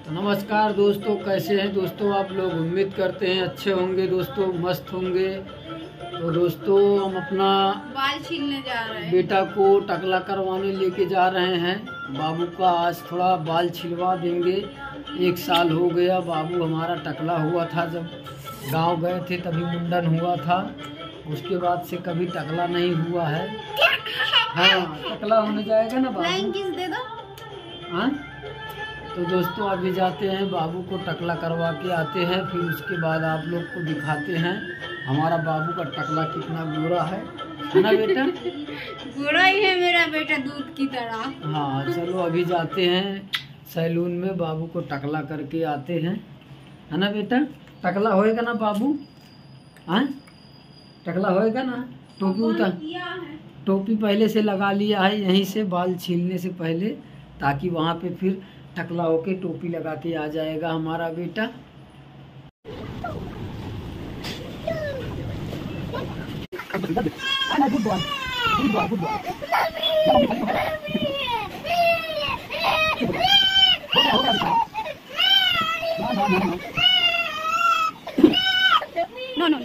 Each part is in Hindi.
तो नमस्कार दोस्तों, कैसे हैं दोस्तों आप लोग। उम्मीद करते हैं अच्छे होंगे दोस्तों, मस्त होंगे। तो दोस्तों हम अपना बाल छीलने जा रहे हैं, बेटा को टकला करवाने लेके जा रहे हैं। बाबू का आज थोड़ा बाल छिलवा देंगे। 1 साल हो गया बाबू हमारा टकला हुआ था, जब गांव गए थे तभी मुंडन हुआ था। उसके बाद से कभी टकला नहीं हुआ है। हाँ, टकला होने जाएगा ना बाबू। किस दे दो। हाँ, तो दोस्तों अभी जाते हैं, बाबू को टकला करवा के आते हैं, फिर उसके बाद आप लोग को दिखाते हैं हमारा बाबू का टकला कितना गोरा है ना बेटा। गोरा ही है मेरा बेटा, दूध की तरह। हाँ चलो अभी जाते हैं सैलून में, बाबू को टकला करके आते हैं, है ना बेटा। टकला होएगा ना बाबू। हाँ, टकला होएगा ना। टोपी उतार, टोपी पहले से लगा लिया है यहीं से, बाल छीलने से पहले, ताकि वहाँ पे फिर टकला होके टोपी लगा के आ जाएगा हमारा बेटा। नो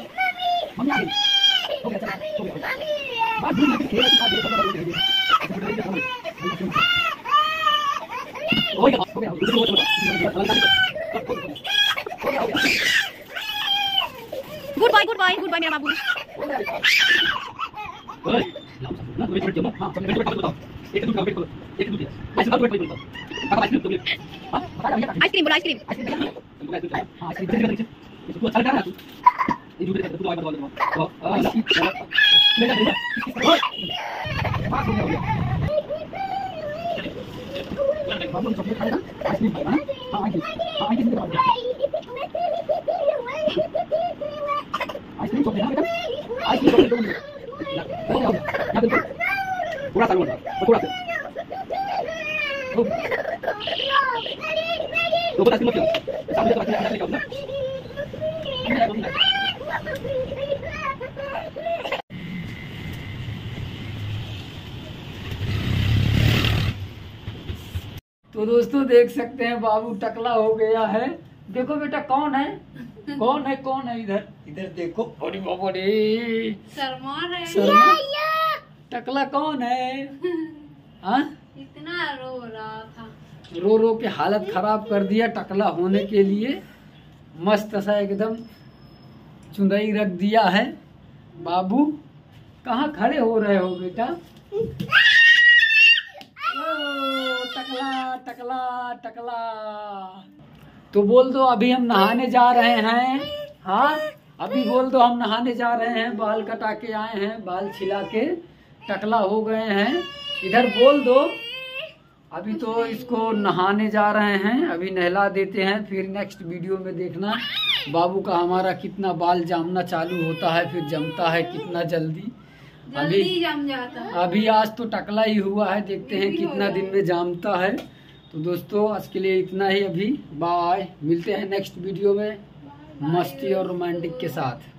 गुड बाय मेरा बाबू। आइसक्रीम बोलो, आइसक्रीम। तो दोस्तों देख सकते हैं बाबू टकला हो गया है। देखो बेटा कौन है, कौन है, कौन है, इधर इधर देखो। अरे बाबा रे, शर्मा रहे शर्मा। टकला कौन है। हाँ, इतना रो रहा था, रो रो के हालत खराब कर दिया टकला होने के लिए। मस्त सा एकदम चुंदई रख दिया है। बाबू कहाँ खड़े हो रहे हो बेटा। टकला टकला टकला। तो बोल दो अभी हम नहाने जा रहे हैं। हाँ, अभी बोल दो हम नहाने जा रहे हैं, बाल कटा के आए हैं, बाल छिला के टकला हो गए हैं। इधर बोल दो। अभी तो इसको नहाने जा रहे हैं, अभी नहला देते हैं, फिर नेक्स्ट वीडियो में देखना बाबू का हमारा कितना बाल जामना चालू होता है, फिर जमता है कितना जल्दी जम जाता है। अभी आज तो टकला ही हुआ है, देखते हैं कितना दिन में जामता है। तो दोस्तों आज के लिए इतना ही, अभी बाय। मिलते हैं नेक्स्ट वीडियो में मस्ती और रोमांटिक के साथ।